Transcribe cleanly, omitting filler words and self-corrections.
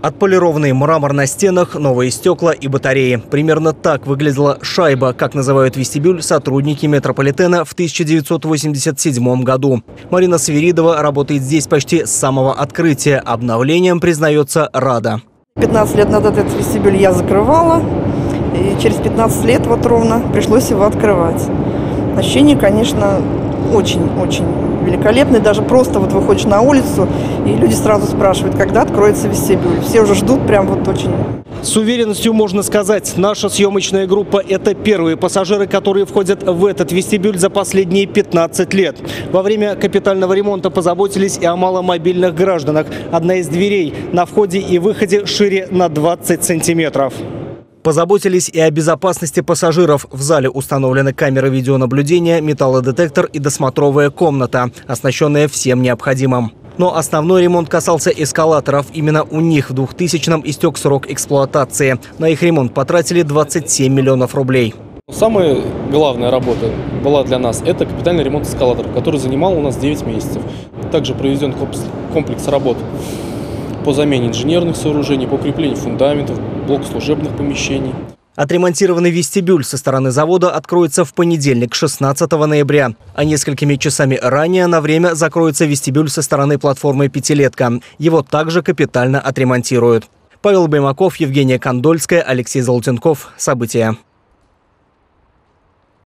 Отполированный мрамор на стенах, новые стекла и батареи. Примерно так выглядела «шайба», как называют вестибюль сотрудники метрополитена в 1987 году. Марина Свиридова работает здесь почти с самого открытия. Обновлением, признается, рада. 15 лет назад этот вестибюль я закрывала. И через 15 лет вот ровно пришлось его открывать. Ощущение, конечно, очень-очень великолепное. Даже просто вот выходишь на улицу, и люди сразу спрашивают, когда откроется вестибюль. Все уже ждут прям вот очень. С уверенностью можно сказать, наша съемочная группа – это первые пассажиры, которые входят в этот вестибюль за последние 15 лет. Во время капитального ремонта позаботились и о маломобильных гражданах. Одна из дверей на входе и выходе шире на 20 сантиметров. Позаботились и о безопасности пассажиров. В зале установлены камеры видеонаблюдения, металлодетектор и досмотровая комната, оснащенная всем необходимым. Но основной ремонт касался эскалаторов. Именно у них в 2000-м истек срок эксплуатации. На их ремонт потратили 27 миллионов рублей. Самая главная работа была для нас – это капитальный ремонт эскалаторов, который занимал у нас 9 месяцев. Также проведен комплекс работ по замене инженерных сооружений, по укреплению фундаментов, блок служебных помещений. Отремонтированный вестибюль со стороны завода откроется в понедельник, 16 ноября. А несколькими часами ранее на время закроется вестибюль со стороны платформы «Пятилетка». Его также капитально отремонтируют. Павел Баймаков, Евгения Кондольская, Алексей Золотенков. События.